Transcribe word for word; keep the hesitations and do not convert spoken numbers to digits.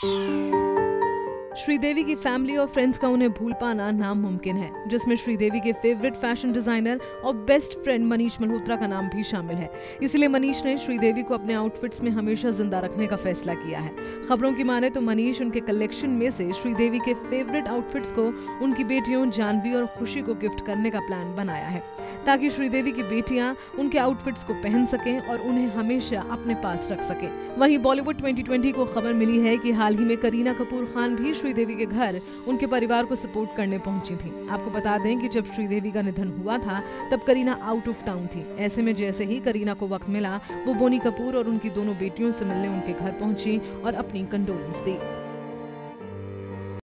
श्रीदेवी की फैमिली और फ्रेंड्स का उन्हें भूल पाना नामुमकिन है, जिसमें श्रीदेवी के फेवरेट फैशन डिजाइनर और बेस्ट फ्रेंड मनीष मल्होत्रा का नाम भी शामिल है। इसलिए मनीष ने श्रीदेवी को अपने आउटफिट्स में हमेशा जिंदा रखने का फैसला किया है। खबरों की माने तो मनीष उनके कलेक्शन में से श्रीदेवी के फेवरेट आउटफिट्स को उनकी बेटियों जानवी और खुशी को गिफ्ट करने का प्लान बनाया है, ताकि श्रीदेवी की बेटियां उनके आउटफिट्स को पहन सकें और उन्हें हमेशा अपने पास रख सकें। वहीं बॉलीवुड ट्वेंटी ट्वेंटी को खबर मिली है कि हाल ही में करीना कपूर खान भी श्रीदेवी के घर उनके परिवार को सपोर्ट करने पहुंची थी। आपको बता दें कि जब श्रीदेवी का निधन हुआ था तब करीना आउट ऑफ टाउन थी। ऐसे में जैसे ही करीना को वक्त मिला वो बोनी कपूर और उनकी दोनों बेटियों से मिलने उनके घर पहुंची और अपनी कंडोलेंस दी।